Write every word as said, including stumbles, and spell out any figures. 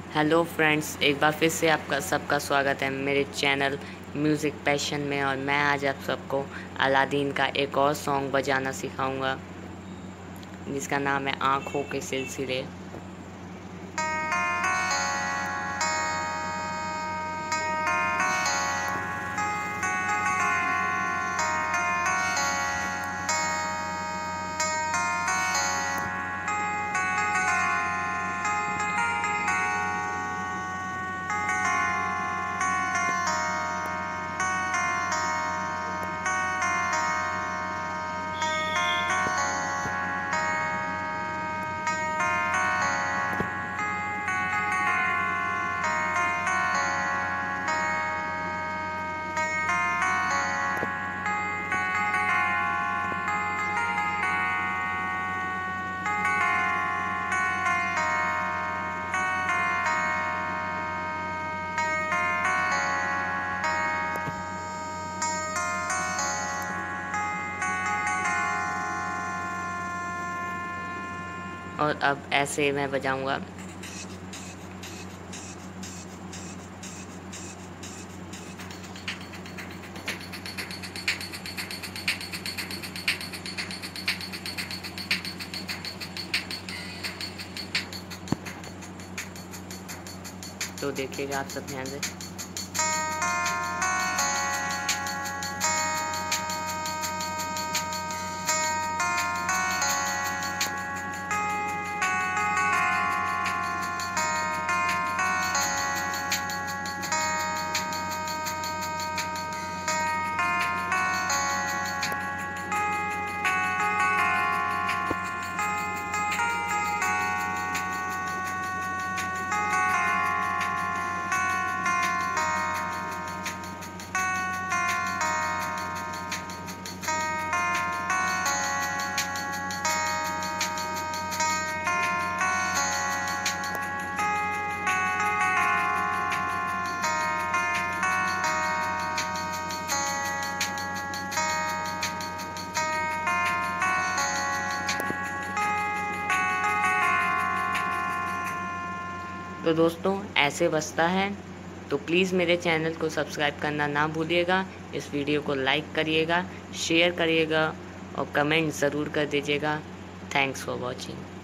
Hello friends, एक बार फिर से आपका सबका स्वागत है मेरे चैनल म्यूज़िक पैशन में। और मैं आज आप सबको अलादीन का एक और सॉन्ग बजाना सिखाऊंगा जिसका नाम है आँखों के सिलसिले। और अब ऐसे मैं बजाऊंगा। तो देखिएगा आप सब ध्यान से। तो दोस्तों ऐसे बजता है। तो प्लीज़ मेरे चैनल को सब्सक्राइब करना ना भूलिएगा। इस वीडियो को लाइक करिएगा, शेयर करिएगा और कमेंट ज़रूर कर दीजिएगा। Thanks for watching.